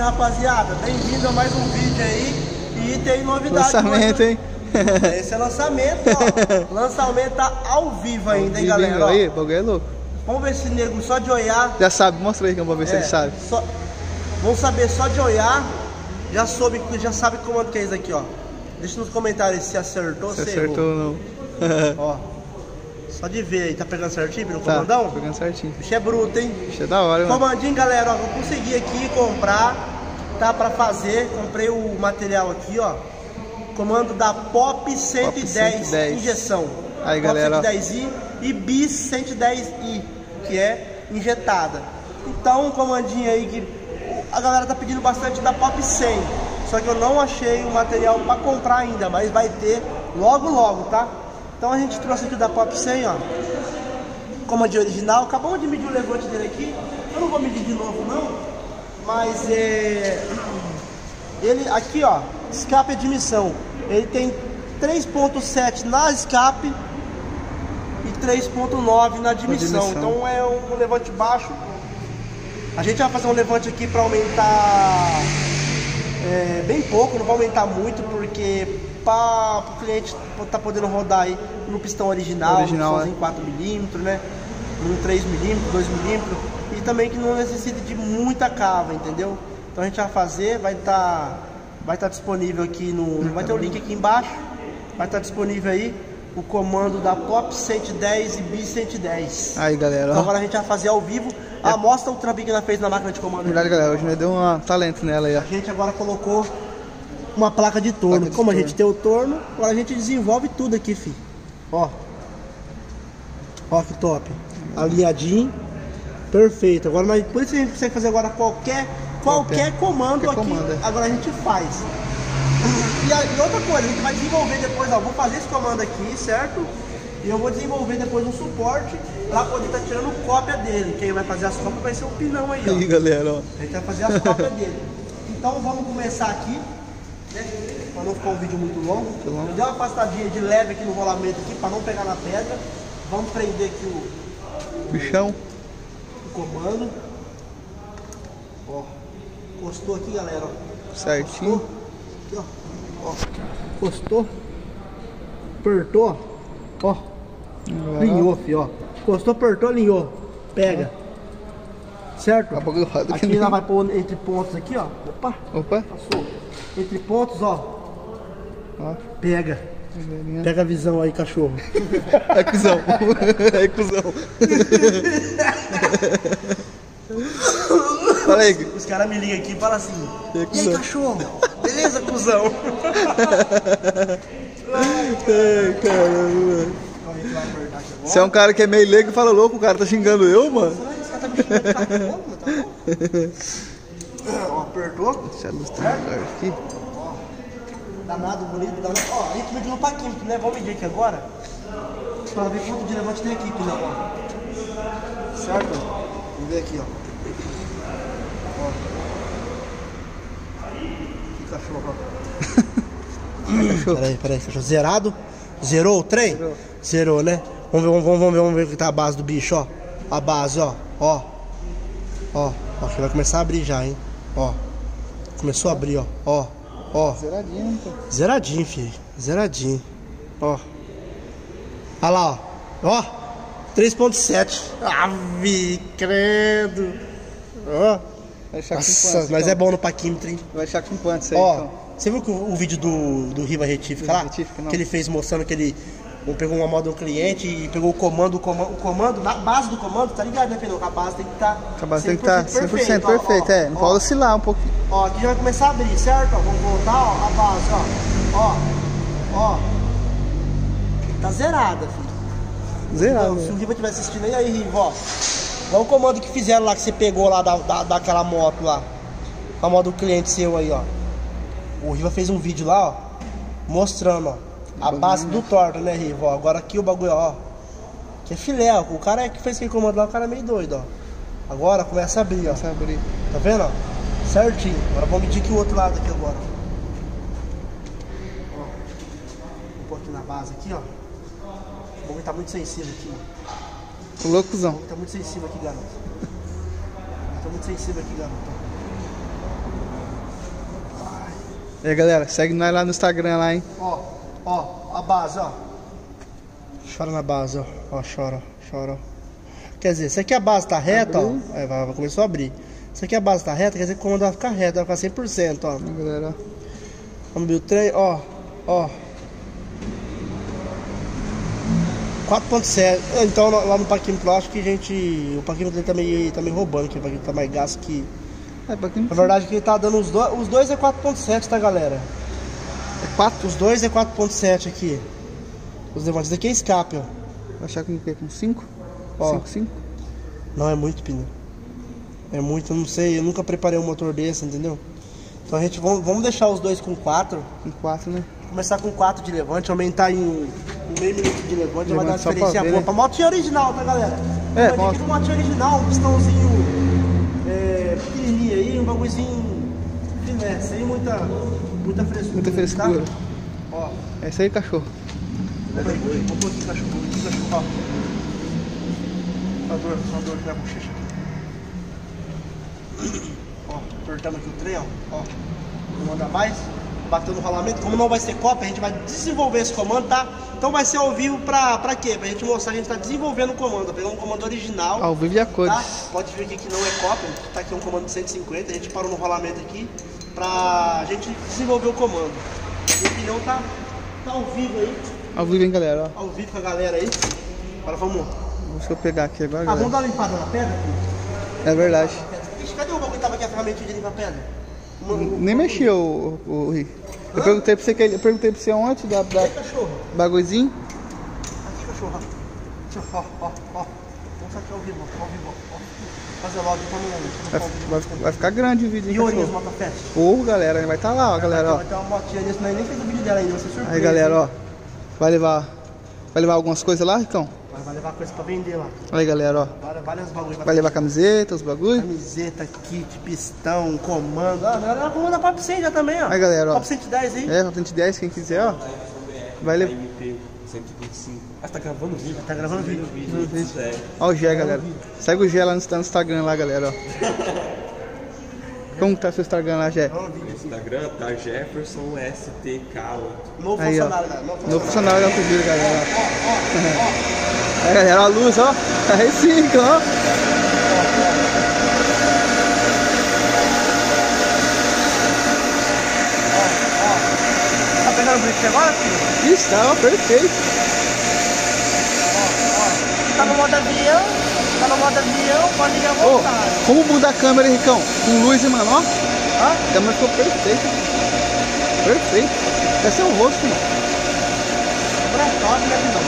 rapaziada, bem-vindo a mais um vídeo aí. E tem novidade. Lançamento, hein? Esse é lançamento, ó. Lançamento tá ao vivo ainda, hein, galera? Aí, o bagulho é louco. Vamos ver se nego só de olhar. Já sabe, mostra aí que eu vou ver se ele sabe. Vamos saber só de olhar. Já sabe como que é isso aqui, ó. Deixa nos comentários se acertou ou se acertou ou não. Ó. Só de ver aí, tá pegando certinho no comandão? Tá pegando certinho. Bicho é bruto, hein? Bicho é da hora, mano. Comandinho, galera, ó, eu consegui aqui comprar, tá, pra fazer. Comprei o material aqui, ó. Comando da Pop 110 injeção. Aí, Pop galera. 110i e Bis 110i, que é injetada. Então, comandinho aí que a galera tá pedindo bastante da Pop 100. Só que eu não achei o material pra comprar ainda, mas vai ter logo logo, tá? Então a gente trouxe aqui da Pop 100, ó, comandinho original. Acabamos de medir o levante dele aqui. Eu não vou medir de novo não, mas ele aqui, ó, escape e admissão. Ele tem 3.7 na escape e 3.9 na admissão. Então é um levante baixo. A gente vai fazer um levante aqui para aumentar bem pouco, não vai aumentar muito, porque para o cliente tá podendo rodar aí no pistão original em 4mm, né? No 3mm, 2mm, e também que não necessita de muita cava, entendeu? Então a gente vai fazer, vai estar disponível aqui vai ter o link aqui embaixo, vai estar disponível aí o comando da Pop 110 e Bis 110. Aí, galera. Então agora a gente vai fazer ao vivo. Mostra o trampinho que ela fez na máquina de comando. Verdade, galera, hoje nós deu um talento nela aí, ó. A gente agora colocou uma placa de torno. Como a gente tem o torno, agora a gente desenvolve tudo aqui, filho. Ó. Ó que top. Alinhadinho. Perfeito. Agora por isso a gente consegue fazer agora qualquer comando aqui. Agora a gente faz. E outra coisa, a gente vai desenvolver depois, ó. Vou fazer esse comando aqui, certo? E eu vou desenvolver depois um suporte pra poder estar tirando cópia dele. Quem vai fazer as cópias vai ser o pinão aí, ó. Aí, galera, ó. A gente vai fazer as cópias dele. Então vamos começar aqui, né? Pra não ficar um vídeo muito longo. Eu dei uma afastadinha de leve aqui no rolamento aqui pra não pegar na pedra. Vamos prender aqui o bichão. O comando. Ó. Encostou aqui, galera, ó. Certinho. Aqui, ó. Encostou. Apertou, ó. Alinhou, filho, ó. Encostou, apertou, alinhou. Pega. Certo? Aqui ela vai pôr entre pontos aqui, ó. Opa. Passou. Entre pontos, ó. Pega. Pega a visão aí, cachorro. É cuzão. É cuzão. Fala aí. Os caras me ligam aqui e falam assim: e aí, cachorro? Beleza, cuzão? Ai, caramba. Você é um cara que é meio leigo e fala louco, o cara tá xingando eu, mano. Esse cara tá me xingando, tá bom? Ó, apertou. Deixa a luz aqui. Ó, danado, bonito, danado. Ó, a gente mediu no paquímetro, né? Vamos medir aqui agora pra ver quanto de levante tem aqui, né? Ó. Certo? Vamos ver aqui, ó. Que cachorro, ó. Peraí, cachorro. Zerado? Zerou o trem? Zerou, né? Vamos ver o que tá a base do bicho, ó. A base, ó. Ó. Que vai começar a abrir já, hein? Ó. Começou a abrir, ó. Ó. Zeradinho, então. Zeradinho, filho. Zeradinho. Ó. Olha lá, ó. 3.7. Ave, credo. Ó. Nossa, mas é bom no paquímetro, hein? Vai achar com quanto isso aí, ó, então? Você viu o vídeo do Riva Retífica lá? Que ele fez mostrando que ele pegou uma moda do cliente e pegou o comando, na base do comando, tá ligado, né, Pedro? A base tem que estar 100% perfeito, é. Não pode oscilar um pouquinho. Ó, aqui já vai começar a abrir, certo? Ó, vamos voltar, ó, a base, ó. Tá zerada, filho. Zerada. Então, se o Riva estiver assistindo aí, Riva, ó. Olha o comando que fizeram lá, que você pegou lá daquela moto lá. A moto do cliente seu aí, ó. O Riva fez um vídeo lá, ó, mostrando, ó, a base do torto, né, Riva? Ó, agora aqui o bagulho, ó, que é filé, ó. O cara que fez aquele comando lá, o cara é meio doido, ó. Agora começa a abrir, ó. Tá vendo, ó? Certinho. Agora vamos medir aqui o outro lado aqui agora. Ó. Vou pôr aqui na base aqui, ó. O bagulho tá muito sensível aqui, ó. Loucozão. O bagulho tá muito sensível aqui, garoto. Tá muito sensível aqui, garoto. E aí, galera, segue nós lá no Instagram lá, hein? Ó, a base, ó. Chora na base, ó, chora. Quer dizer, se aqui a base tá reta, ó, vai começar a abrir. Se aqui a base tá reta, quer dizer que o comando vai ficar reto, vai ficar 100%, ó. Galera, Vamos abrir o trem, ó. 4.7. Então lá no Parquinho Pro, acho que o Parquinho dele tá meio roubando aqui, o Parquinho tá mais gasto que... Na verdade que ele tá dando os dois é 4.7, tá, galera? Os dois é 4.7 aqui. Os levantes aqui é escape, ó. Vai achar com o quê? Com 5? Ó. 5? Não, é muito pneu. É muito, eu não sei, eu nunca preparei um motor desse, entendeu? Então a gente, vamos deixar os dois com 4. Com 4, né? Começar com 4 de levante, aumentar em meio minuto de levante, vai dar uma diferença boa. Né? Pra motinha original, tá, galera? Mas aqui no motinha original, um pistãozinho pequenininho aí, um bagulhozinho filé, sem muita frescura. Muita frescura. Tá? Ó. É isso aí, cachorro. Vamos aqui, cachorro, ó. Só dor aqui na bochecha. Ó, tortando aqui o trem, ó. Não anda mais. Batendo no rolamento. Como não vai ser cópia, a gente vai desenvolver esse comando, tá? Então vai ser ao vivo pra quê? Pra gente mostrar que a gente tá desenvolvendo o comando. Pegando um comando original. Ao vivo e a cores. Tá? Pode ver que não é cópia. Tá aqui um comando de 150. A gente parou no rolamento aqui pra gente desenvolver o comando. E o pneu tá ao vivo aí. Ao vivo, hein, galera? Ó. Ao vivo com a galera aí. Agora vamos. Deixa eu pegar aqui agora. Vamos dar uma limpada na pedra aqui? É verdade. Ixi, cadê o bagulho que tava aqui a ferramentinha de limpar a pedra? Nem mexeu o Rick. Eu perguntei pra você ontem da bagulhozinho. Aqui, cachorro. Ó. Vamos aqui ao vivo, ó. Fazer logo, Vai ficar grande o vídeo, hein, e Orias Motofest. Galera, vai estar lá, ó, galera, ó. Vai ter uma motinha nisso, nem fez o vídeo dela ainda, vai ser surpresa. Aí, galera, ó. Vai levar algumas coisas lá, Ricão? Vai levar coisa pra vender lá. Aí, galera, ó. Várias bagulho. Vai levar camiseta, os bagulho? Camiseta, kit, pistão, comando. Ela comanda Pop 100 já também, ó. Aí, galera, ó. Pop 110 aí. Pop 110, quem quiser, ó. Vai levar. 125. Ah, tá gravando vídeo? Tá gravando vídeo. Ó o Gé, galera. Segue o Gé lá no Instagram, lá, galera, ó. Como tá seu Instagram lá, Gé? No Instagram tá Jefferson STK. Novo aí, funcionário, galera. Novo funcionário da Cubira, galera. Aí, galera, ó a luz, ó. Aí sim, ó. Tá pegando o brinco agora, filho? Isso, tá, ó, perfeito. Tá no modo avião, pode ligar à vontade. Como muda a câmera, Ricão? Com luz e mano, ó. A câmera ficou perfeita. Perfeito. Deve ser o rosto, mano. É top, né, Vidão?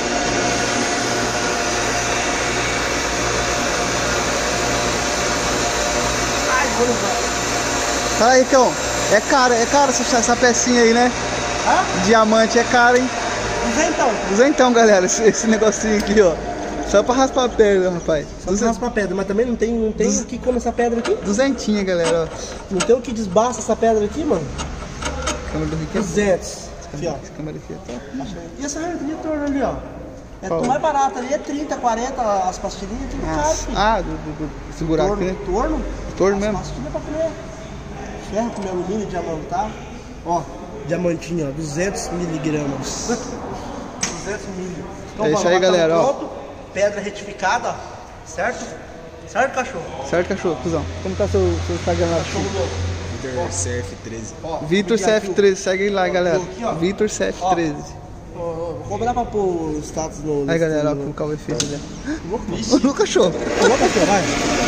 Ai, vou Fala aí, Ricão. É caro essa pecinha aí, né? Diamante é caro, hein? Duzentão, galera, esse negocinho aqui, ó. Só pra raspar a pedra, rapaz. Só pra raspar a pedra, mas também não tem o que come essa pedra aqui. Duzentinha, galera, ó. Não tem o que desbaça essa pedra aqui, mano. Câmera do Rick é 200. essa câmera aqui é top. E essa retorno ali, ó. É tudo mais barato ali, é 30, 40 as pastilhinhas, tudo caro, filho. Esse buraco aqui, né? Torno mesmo. As pastilhas pra comer. Ferro com alumínio, diamantar. Ó, diamantinho, ó, 200 miligramas. 200 mil. Então, é isso aí, galera, ó. Pedra retificada, ó. Certo? Certo, cachorro? Certo, cachorro, cuzão. Como tá seu Instagram lá? Cachorro louco. Vitor CF13. Vitor CF13, segue ele lá, galera. Vitor CF13. Vou cobrar pra pôr o status no... Aí, galera, ó, colocar o efeito ali. No cachorro. Coloca aqui, vai.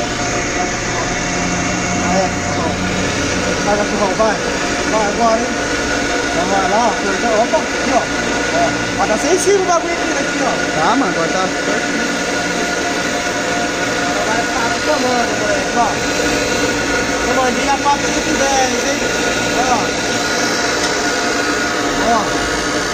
Vai, cachorrão, vai. Vai agora, hein. Vai lá, ó. Opa, aqui, ó. Vai dar sensível o bagulho aqui, ó. Tá, mano, agora tá. Vai ficar tomando, moleque, ó. Comandinho a 410, hein. Ó.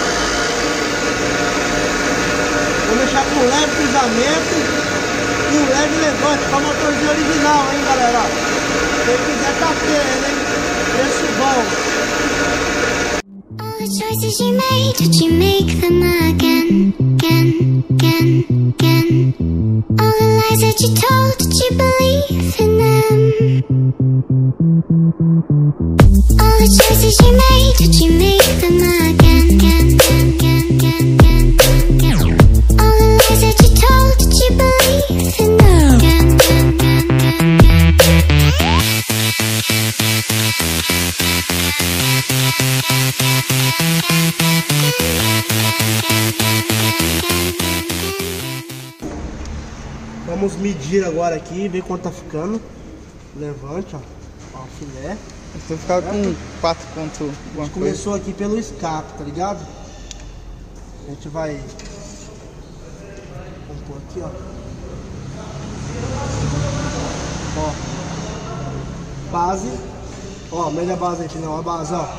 Vou deixar com leve cruzamento e um leve levante com a motorzinha original, hein, galera. Quem quiser tá tendo, hein. Preço bom. All the choices you made, did you make them again, again, again, again? All the lies that you told, did you believe in them? All the choices choices you made, did you make them again? All the lies that you told, did you believe in them again? Vamos medir agora aqui, ver quanto tá ficando. Levante, ó. Ó, o filé. Você vai ficar com 4 pontos. A gente começou aqui pelo escape, tá ligado? A gente vai... Vamos pôr aqui, ó. Ó. Base. Ó, média base aí, final. A base, ó.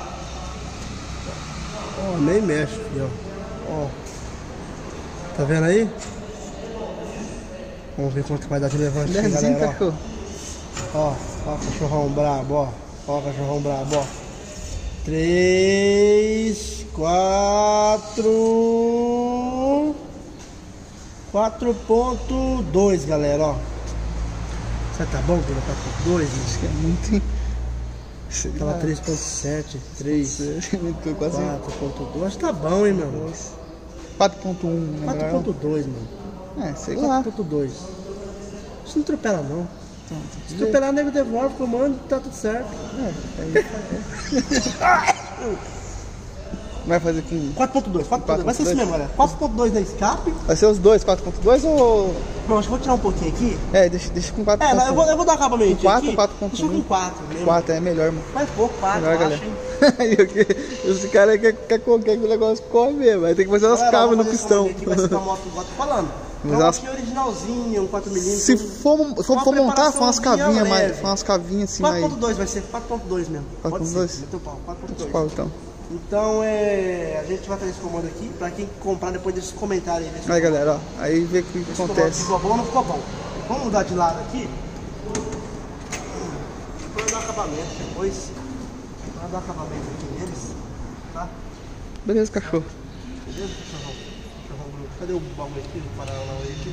Ó, nem mexe, filho, ó. Tá vendo aí? Vamos ver quanto vai dar de levante aqui, galera, ó. Ó, cachorrão brabo, ó. Ó, cachorrão brabo, ó. 3, 4... 4.2, galera, ó. Você tá bom, Pedro? 4.2? Acho que é muito... Tava 3.7, 3, 4.2. Acho que tá bom, hein, meu? 4.1. 4.2, mano. É, sei lá. 4.2. Isso não atropela, não. Se atropelar, o nego devolve, comando, tá tudo certo. Vai fazer com 4.2. Vai ser isso mesmo, galera. 4.2 da escape. Vai ser os dois, 4.2 ou... Não, acho que vou tirar um pouquinho aqui. É, deixa com 4.1. É, mas eu vou dar acabamento 4 aqui. 4.1. Deixa com 4 mesmo. 4 é melhor, mano. Faz pouco, 4, melhor, eu galera. acho, hein. Esse cara quer que o negócio corre mesmo. Aí tem que fazer umas cabas no pistão. Aqui vai ser uma moto, igual eu tô falando. Mas é uma motinha originalzinha, um 4mm. Se for montar, foi umas cavinhas mais. Foi umas cavinhas assim mais. 4.2 vai ser 4.2 mesmo. 4.2? Meteu pau, 4.2. Qual então? Então a gente vai fazer esse comando aqui. Pra quem comprar, depois deixa os comentários aí. Aí galera, ó. Aí vê o que acontece. Ficou bom ou não ficou bom? Vamos mudar de lado aqui. Vou dar acabamento depois. Vou dar acabamento aqui neles. Tá? Beleza, cachorro. Beleza, cachorrão? Cadê o baú aqui? Vou parar lá aqui.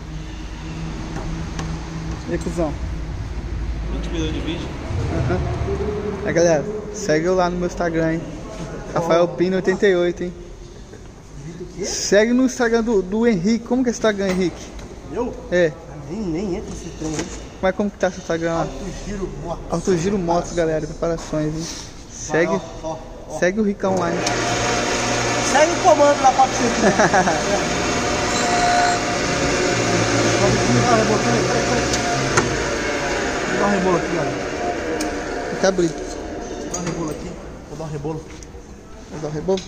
E aí, cuzão? 20 minutos de vídeo. Aí galera, segue eu lá no meu Instagram, hein? Rafael Pino 88, hein? Segue no Instagram do Henrique. Como que é o Instagram, Henrique? Eu? É. Nem entra esse trem, hein? Mas como que tá seu Instagram lá? Autogiro Motos. Autogiro Motos, galera. Preparações, hein? Segue, segue o Ricão lá, hein? Segue o comando lá pra você. Vou dar um rebolo aqui, galera. Tem que abrir. Vou dar um rebolo aqui. Vou dar um rebolo. Vou dar o rebolo.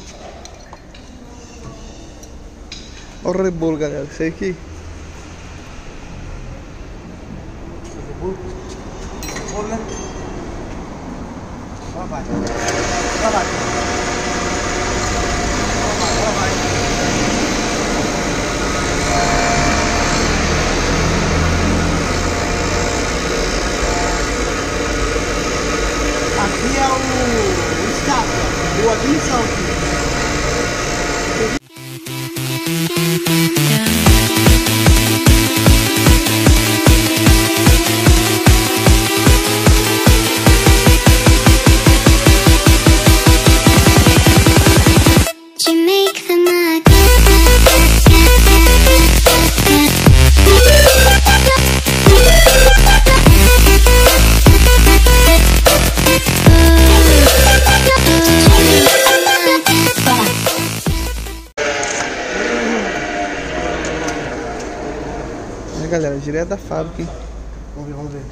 Olha o rebolo, galera. Isso aí aqui. Rebolo, né? Agora vai. Agora vai. Agora vai. Aqui é o escape, ou a admissão aqui. Did you make them again? Aí, galera, direto da fábrica, hein? Vamos ver, vamos ver.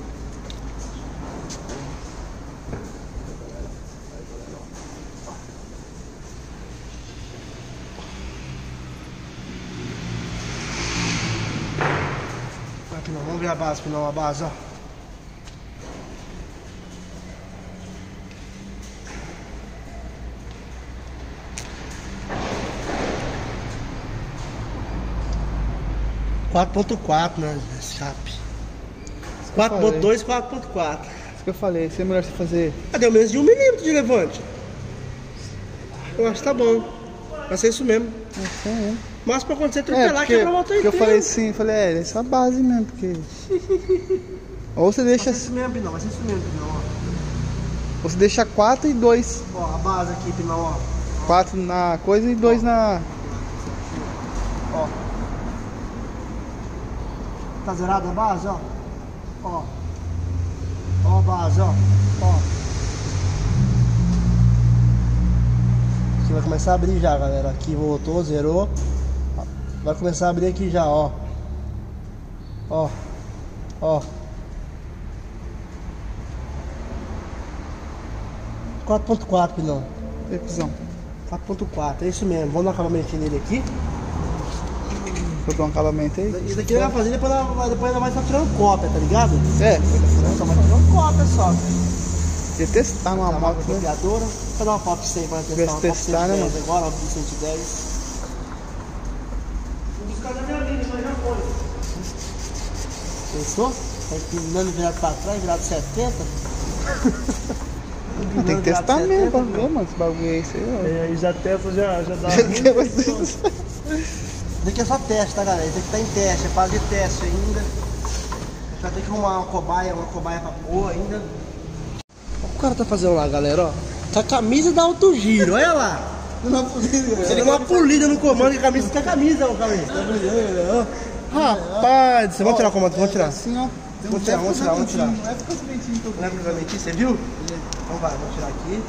Aqui não, vamos ver a base, final, a base, ó. (4.4), né? Escape. 4.2, 4.4. Isso que eu falei, isso é melhor você fazer. Deu menos de 1 milímetro de levante. Eu acho que tá bom. Vai ser isso mesmo. Assim, né? Mas pra acontecer atropelar, quebra a moto porque eu inteira. falei assim, falei, essa é a base mesmo, porque. Ou você deixa Vai ser isso mesmo, não. Vai ser isso mesmo, não. Você deixa 4 e 2. Ó, a base aqui, Pinão, ó. 4 na coisa e 2 na... Ó. Tá zerada a base, ó. Ó. Ó a base, ó. Ó. Aqui vai começar a abrir já, galera. Aqui voltou, zerou. Vai começar a abrir aqui já, ó. Ó. Ó. 4.4, Pinão. Revisão. 4.4, é isso mesmo. Vamos dar um acabamento nele aqui. Vou dar um acabamento aí. Isso daqui ele vai fazer, depois ela vai só tirando cópia, tá ligado? É. Só vai tirando cópia só. Ia testar numa Tá moto, uma copiadora. Vou dar uma foto 100 para testar. Uma testar, foto 110 né, mano? agora, uma 110. Vou buscar da minha amiga, mas já foi. Pensou? Tá empinando virado pra trás, virado 70. Tem que testar mesmo pra ver, mano, esse bagulho aí. Aí já testa, já dá. Isso daqui é só teste, tá, galera? Isso aqui tá em teste, é fase de teste ainda. A gente vai ter que arrumar uma cobaia pra pôr ainda. O que o cara tá fazendo lá, galera, ó? Com a camisa da Alto Giro, olha lá. Você deu uma polida no comando com a camisa, com a camisa, ó, camisa. Rapaz, você vai tirar o comando? Vamos tirar. Assim, ó. Vamos tirar. Não é ficar os dentinhos que eu Não é provavelmente, você viu? Então vai, vamos tirar aqui.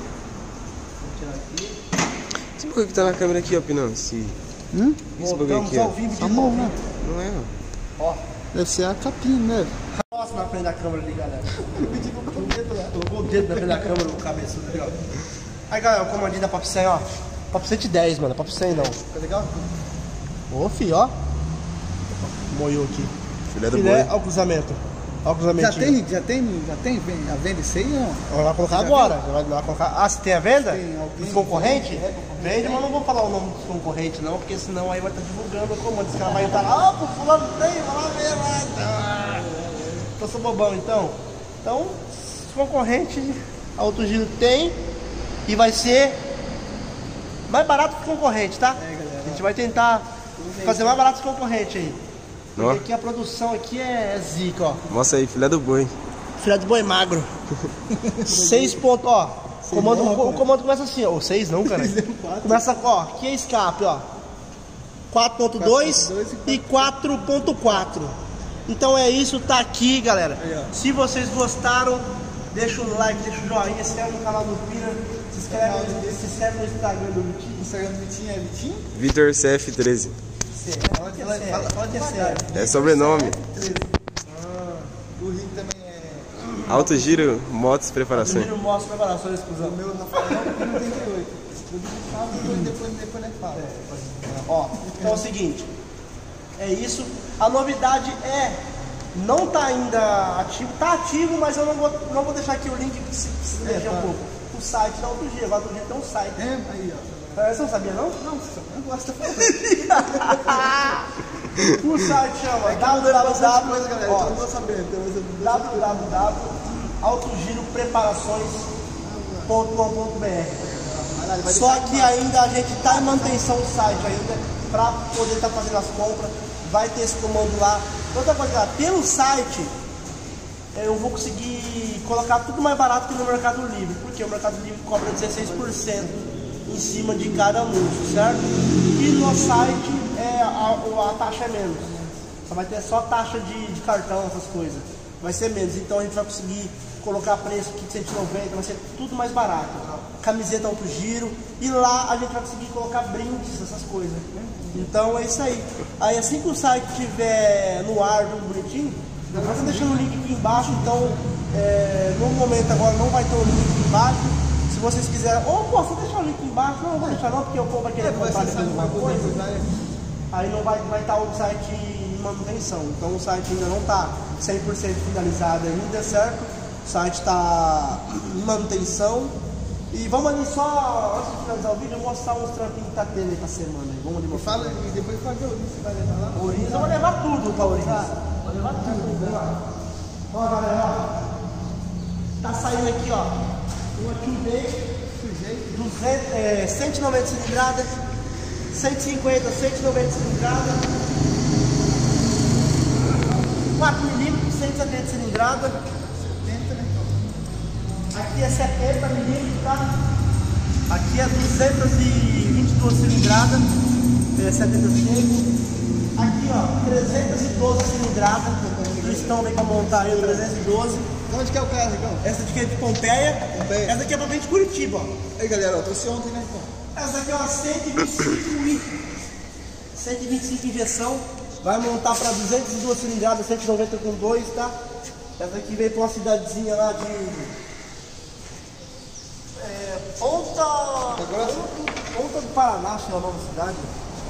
Esse bagulho que tá na câmera aqui, ó, Pinão. Esse bagulho aqui, ao ó. vivo de Tá bom, novo. né? Não é, ó. Ó, Deve ser a capinha, né? nossa, na frente da câmera ali, galera. Colocou o dedo na frente da câmera, o cabeçudo ali, ó. Aí, galera, o comandinho da Pop 100, ó. Pop 110, mano. Pop 100 não. Tá legal? Ô, filho, ó. Moiou aqui. Filé do Filé, boi. ó o cruzamento. Ó o cruzamento. Já tem a venda isso aí, não? Vai colocar agora. Vai colocar. Ah, você tem a venda? Tem, alguém- Dos concorrentes? Vende, mas não vou falar o nome dos concorrentes, não, porque senão aí vai estar divulgando o comando. Esse cara vai estar lá, pro fulano tem, vai lá ver lá. Eu sou bobão, então. Então, os concorrentes, a Alto Giro tem e vai ser mais barato que o concorrente, tá? A gente vai tentar fazer mais barato que o concorrente aí. Ó. Porque aqui a produção aqui é zica, ó. Mostra aí, filé do boi. Filé de boi magro. 6 pontos, ó. O comando começa assim, ó. 6 não, cara. Começa, ó. Aqui é escape, ó. 4.2 e 4.4. Então é isso, tá aqui, galera. Se vocês gostaram, deixa um like, deixa um joinha, se inscreve no canal do Pina, se inscreve no Instagram do Vitinho. O Instagram do Vitinho é Vitinho? Vitor CF13. Fala que é sério. É sobrenome. O Rick também é... Alto Giro, motos, preparações. Primeiro mostra preparações, exclusão. O meu Rafael 38. Eu falo, depois ele fala. Ó, então é o seguinte, é isso. A novidade é, não tá ainda ativo, tá ativo, mas eu não vou deixar aqui o link que se mexer um pouco. O site da Alto Giro, agora Alto Giro tem um site. É, aí, ó. Você não sabia não? Não, você não gosta de O site chama www.autogiropreparações.com.br. Só que ainda a gente está em manutenção do site ainda, para poder estar fazendo as compras. Vai ter esse comando lá. Outra coisa, pelo site eu vou conseguir colocar tudo mais barato que no Mercado Livre, porque o Mercado Livre cobra 16% em cima de cada anúncio, certo? E no site a taxa é menos. Só vai ter só taxa de cartão, essas coisas. Vai ser menos. Então a gente vai conseguir colocar preço aqui de 190, vai ser tudo mais barato. Camiseta Alto Giro. E lá a gente vai conseguir colocar brindes, essas coisas. Então é isso aí. Aí assim que o site estiver no ar, tudo bonitinho, eu vou deixando o link aqui embaixo. Então no momento agora não vai ter o link aqui embaixo. Se vocês quiserem, ou posso deixar o link embaixo, não vou deixar não, porque o povo vai querer comprar depois alguma coisa. Aí não vai estar o site em manutenção. Então o site ainda não está 100% finalizado ainda, certo? O site está em manutenção. E vamos ali só, antes de finalizar o vídeo, eu vou mostrar uns trampinhos que tá tendo aí pra semana. Vamos ali mostrar. Fala e depois fala de Ourinhos, você vai levar lá? Ourinhos, eu vou levar tudo pra Ourinhos. Vou levar tudo. Ó, galera, ó. Tá saindo aqui, ó. Uma Tuesday, 190 cilindradas, 150, 190 cilindradas, 4mm, 170 cilindradas. Aqui é 70 milímetros, tá? Aqui é 222 cilindradas, 75. Aqui, ó, 312 cilindradas. O Cristão vem pra montar aí, 312. Onde que é o carro, Ricão? Essa daqui é de Pompeia. Essa daqui é pra frente de Curitiba, ó. Aí, galera, eu trouxe ontem, né, então? Essa aqui é uma 125 injeção. Vai montar para 202 cilindradas, 190 com 2, tá? Essa aqui veio para uma cidadezinha lá de Ponta do Paraná, acho que é o nome da cidade.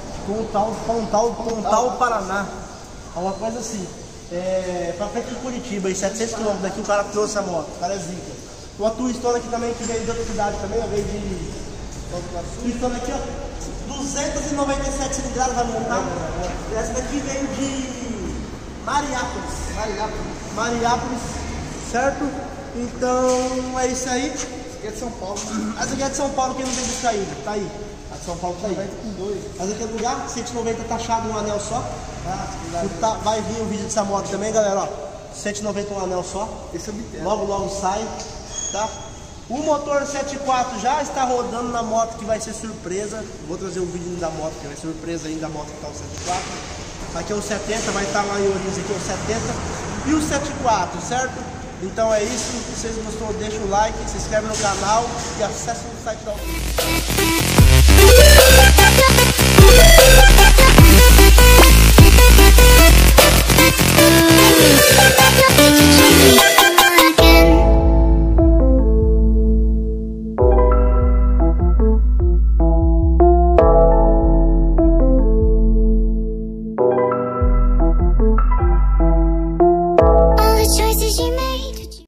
Pontal, Paraná. Uma coisa assim. Pra frente de Curitiba, e 700 km daqui o cara trouxe a moto. O cara é zica. Uma Twistone aqui também, que veio de outra cidade também, veio de... Twistone aqui, ó. 297 cilindradas vai montar. Essa daqui veio de Mariápolis, certo? Então é isso aí. Essa aqui é de São Paulo, né? Essa aqui é de São Paulo, que não tem buscar ainda. Tá aí. A de São Paulo tá aí. Essa aqui é do lugar, 190 taxado um anel só. Vai vir o vídeo dessa moto também, galera. Ó, 190 um anel só. Esse é o logo sai, tá? O motor 7.4 já está rodando na moto, que vai ser surpresa. Vou trazer um vídeo da moto, que vai ser surpresa ainda da moto que está o 7.4. Aqui é o 70, vai estar lá em Ourinhos, aqui é o 70. E o 7.4, certo? Então é isso. Se vocês gostou, deixa o like, se inscreve no canal e acesse o site da